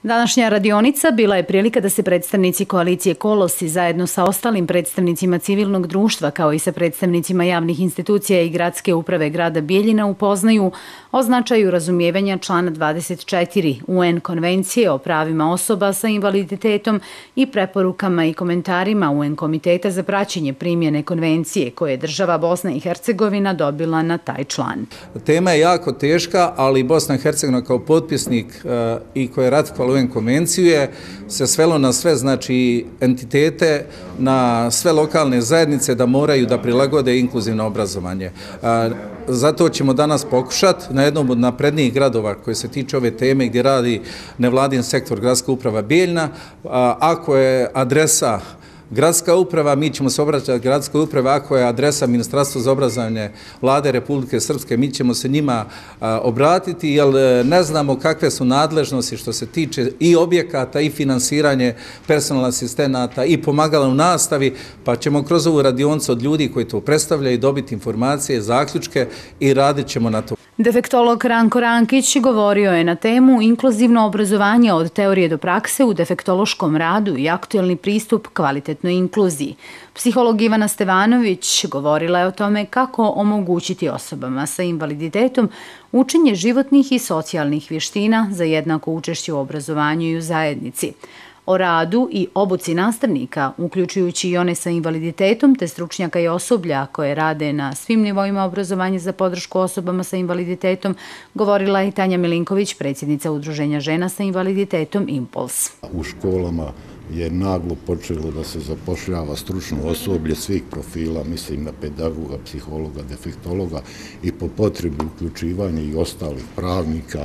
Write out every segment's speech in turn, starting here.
Današnja radionica bila je prilika da se predstavnici koalicije Kolosi zajedno sa ostalim predstavnicima civilnog društva kao i sa predstavnicima javnih institucija i gradske uprave grada Bijeljina upoznaju o značaju razumijevanja člana 24 UN konvencije o pravima osoba sa invaliditetom i preporukama i komentarima UN komiteta za praćenje primjene konvencije koje je država Bosna i Hercegovina dobila na taj član. Tema je jako teška, ali Bosna i Hercegovina kao potpisnik i koja je ratifikovala UN konvenciju je se svelo na sve entitete, na sve lokalne zajednice da moraju da prilagode inkluzivno obrazovanje. Zato ćemo danas pokušati na jednom od naprednijih gradova koji se tiče ove teme gdje radi nevladin sektor gradska uprava Bijeljina. Ako je adresa gradska uprava, mi ćemo se obraćati gradskoj upravi, ako je adresa Ministarstva za obrazovanje Vlade Republike Srpske, mi ćemo se njima obratiti, jer ne znamo kakve su nadležnosti što se tiče i objekata i finansiranje personalnih asistenata i pomagala u nastavi, pa ćemo kroz ovu radionicu od ljudi koji to predstavljaju dobiti informacije, zaključke i radit ćemo na to. Defektolog Ranko Rankić govorio je na temu inkluzivno obrazovanje od teorije do prakse u defektološkom radu i aktuelni pristup kvalitetnoj inkluziji. Psiholog Ivana Stevanović govorila je o tome kako omogućiti osobama sa invaliditetom učenje životnih i socijalnih vještina za jednako učešće u obrazovanju i u zajednici. O radu i obuci nastavnika, uključujući i one sa invaliditetom, te stručnjaka i osoblja koje rade na svim nivoima obrazovanja za podršku osobama sa invaliditetom, govorila je i Tanja Milinković, predsjednica Udruženja žena sa invaliditetom Impuls. U školama je naglo počelo da se zapošljava stručno osoblje svih profila, mislim na pedagoga, psihologa, defektologa i po potrebi uključivanja i ostalih pravnika,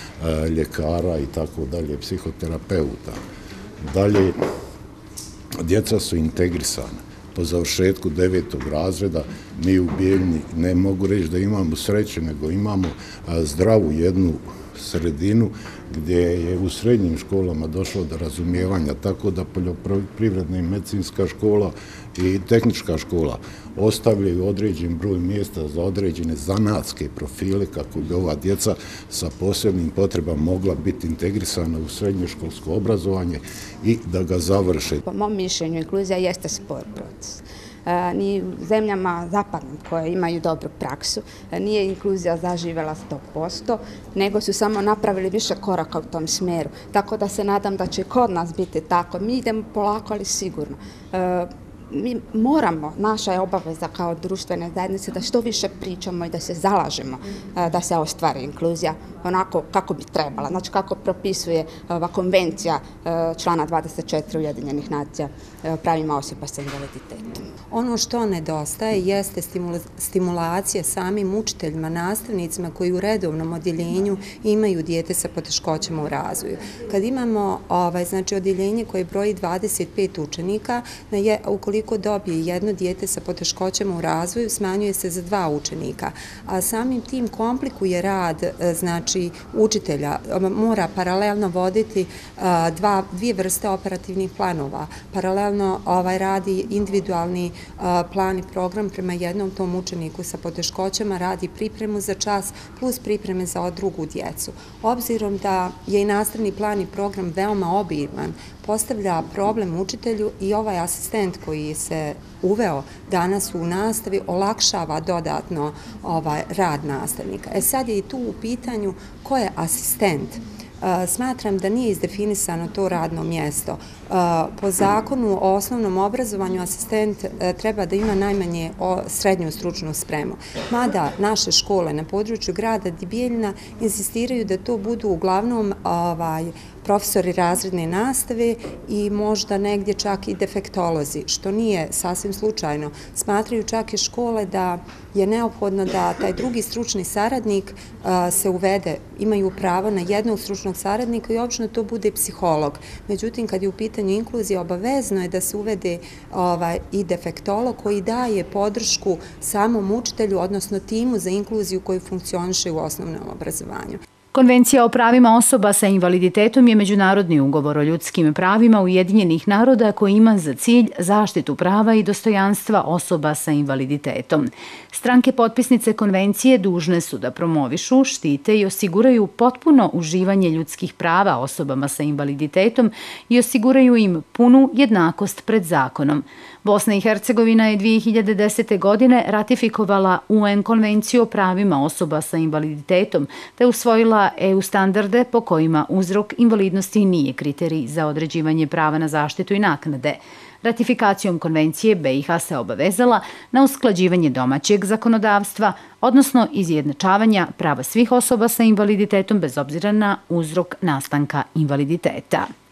ljekara i tako dalje, psihoterapeuta. Dalje, djeca su integrisana. Po završetku 9. razreda mi u Bijeljini ne mogu reći da imamo sreće, nego imamo zdravu jednu sredinu gdje je u srednjim školama došlo do razumijevanja, tako da poljoprivredna i medicinska škola i tehnička škola ostavljaju određen broj mjesta za određene zanatske profile kako bi ova djeca sa posebnim potrebama mogla biti integrisana u srednjoškolsko obrazovanje i da ga završe. Po mom mišljenju, inkluzija jeste spor proces. Ni u zemljama zapadnim koje imaju dobru praksu nije inkluzija zaživjela 100%, nego su samo napravili više koraka u tom smjeru. Tako da se nadam da će kod nas biti tako. Mi idemo polako, ali sigurno. Mi moramo, naša je obaveza kao društvene zajednice da što više pričamo i da se zalažemo da se ostvari inkluzija onako kako bi trebala, znači kako propisuje ova konvencija člana 24 Ujedinjenih nacija pravima osoba sa invaliditetom. Ono što nedostaje jeste stimulacija samim učiteljima, nastavnicima koji u redovnom odjeljenju imaju dijete sa poteškoćama u razvoju. Kad imamo odjeljenje koje broji 25 učenika, ukoliko dobije jedno dijete sa poteškoćama u razvoju, smanjuje se za 2 učenika, a samim tim komplikuje rad, učitelja mora paralelno voditi dvije vrste operativnih planova. Paralelno radi individualni plan i program prema jednom tom učeniku sa poteškoćama, radi pripremu za čas plus pripreme za drugu djecu. Obzirom da je i nastavni plan i program veoma obiman, postavlja problem učitelju i ovaj asistent koji se uveo danas u nastavi olakšava dodatno rad nastavnika. Sad je i tu u pitanju ko je asistent. Smatram da nije izdefinisano to radno mjesto. Po zakonu o osnovnom obrazovanju asistent treba da ima najmanje srednju stručnu spremu. Mada naše škole na području grada Bijeljina insistiraju da to budu uglavnom profesori razredne nastave i možda negdje čak i defektolozi, što nije sasvim slučajno. Smatraju čak i škole da je neophodno da taj drugi stručni saradnik se uvede. Imaju pravo na jednog stručnog saradnika i obično to bude psiholog. Međutim, kad je u pitanju inkluzija, obavezno je da se uvede i defektolog koji daje podršku samom učitelju, odnosno timu za inkluziju koji funkcioniše u osnovnom obrazovanju. Konvencija o pravima osoba sa invaliditetom je međunarodni ugovor o ljudskim pravima Ujedinjenih naroda koji ima za cilj zaštitu prava i dostojanstva osoba sa invaliditetom. Stranke potpisnice konvencije dužne su da promovišu, štite i osiguraju potpuno uživanje ljudskih prava osobama sa invaliditetom i osiguraju im punu jednakost pred zakonom. Bosna i Hercegovina je 2010. godine ratifikovala UN konvenciju o pravima osoba sa invaliditetom te usvojila EU standarde po kojima uzrok invalidnosti nije kriterij za određivanje prava na zaštitu i naknade. Ratifikacijom konvencije BiH se obavezala na usklađivanje domaćeg zakonodavstva, odnosno izjednačavanja prava svih osoba sa invaliditetom bez obzira na uzrok nastanka invaliditeta.